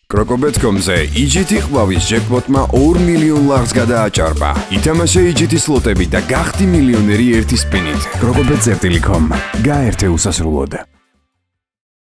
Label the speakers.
Speaker 1: Crocobet.com-ზე EGT ყბავის ჯეკპოტმა 2 მილიონ ლარს გადააჭარბა. ითამაშე EGT სლოტები და გახდი მილიონერი ერთი სპინით. Crocobet.com. გაერთე უსასრულოდ.